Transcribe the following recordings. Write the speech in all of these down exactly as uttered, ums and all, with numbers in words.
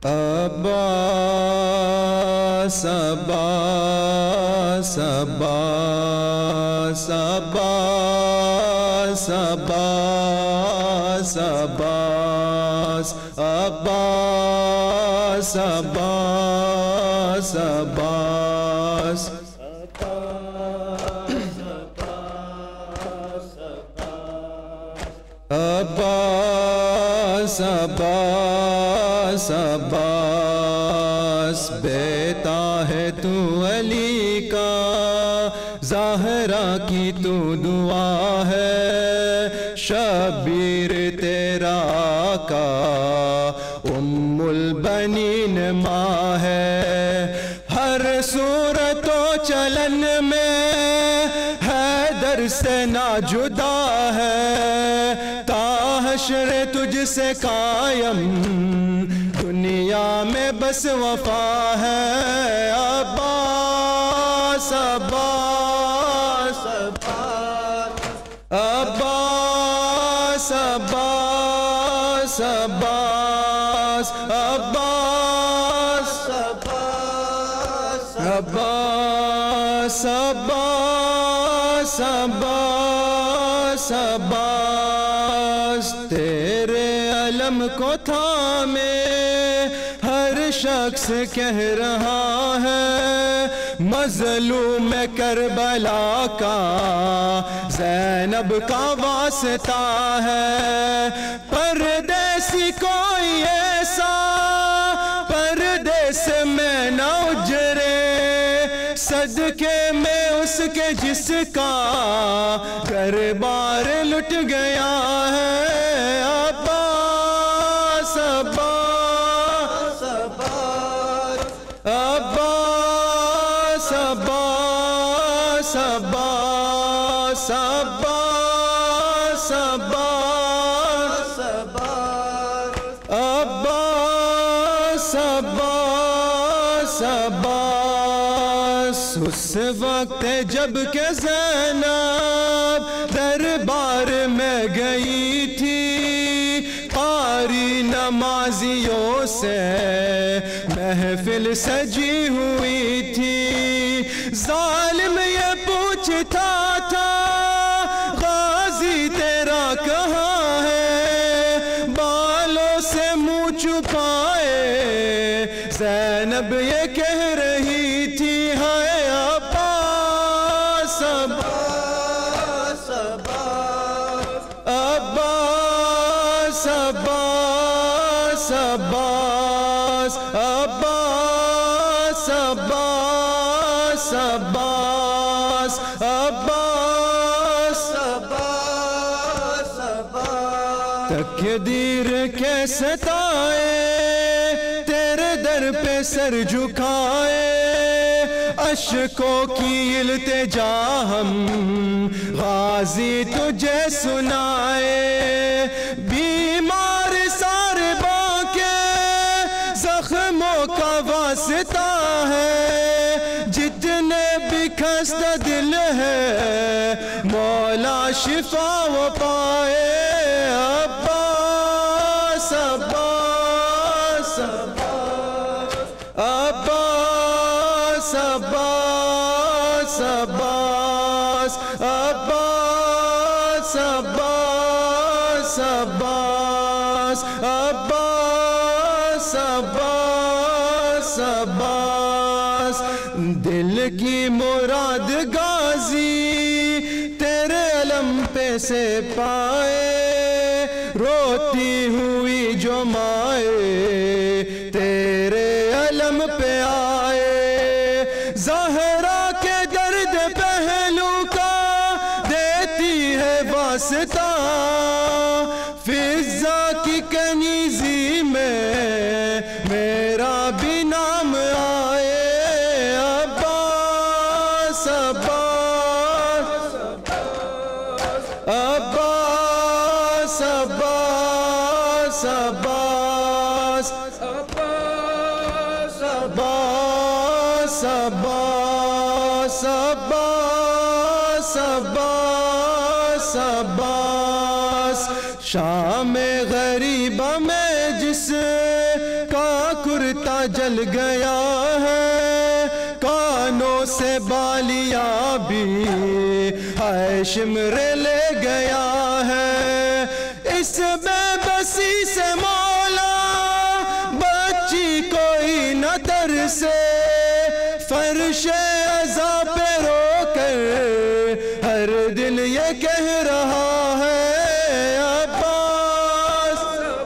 عباس عباس عباس عباس عباس عباس عباس عباس عباس عباس عباس عباس بیٹا ہے تو علی کا زہرا کی تو دعا ہے شبیر تیرا آقا ام البنین ماں ہے ہر صورت و چلن میں حیدر سے نہ جدا ہے تا حشر تجھ سے قائم دنیا میں بس وفا ہے عباس عباس عباس عباس عباس عباس عباس عباس عباس عباس تیرے علم کو تھامے ہر شخص کہہ رہا ہے مظلوم کربلا کا زینب کا واسطہ ہے پردیسی کوئی ایسا پردیس میں نہ اجرے صدقے میں اس کے جس کا گھر بار لٹ گیا ہے عباس عباس عباس عباس عباس عباس عباس عباس عباس عباس اس وقت جب کہ زینب دربار میں گئی تھی قاری نمازیوں سے محفل سجی ہوئی تھی ظالم یہ پوچھتا تھا غازی تیرا کہاں ہے بالوں سے منہ چھپائے زینب یہ کہہ رہی تھی ہے عباس عباس عباس عباس عباس عباس عباس عباس عباس تقدیر کے ستائے تیرے در پہ سر جھکائے اشکوں کی التجا ہم غازی تجھے سنائے بیمار سارے باقے زخموں کا واسطہ ہے جتنے بھی خستہ دل ہے مولا شفا وہ پائے عباس عباس عباس عباس عباس عباس عباس عباس عباس عباس عباس دل کی مراد غازی تیرے علم پہ سے پائے روتی ہوئی جو مائے تیرے علم پہ آئے زہرا کے درد پہلو کا دیتی ہے واسطہ فضا کی کنیزی میں میرا بھی نام آئے عباس عباس عباس عباس عباس عباس عباس عباس عباس عباس شام غریبہ میں جس کا کرتا جل گیا ہے، کانوں سے بالیاں بھی ہائے شمر لے گیا ہے۔ اس بے بسی سے مولا بچی کوئی نہ ترسے، فرش عزا پہ رو کر ہر دل یہ کہہ رہا ہے عباس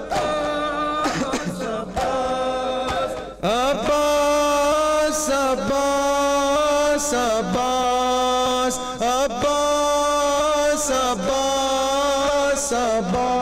عباس عباس عباس عباس عباس عباس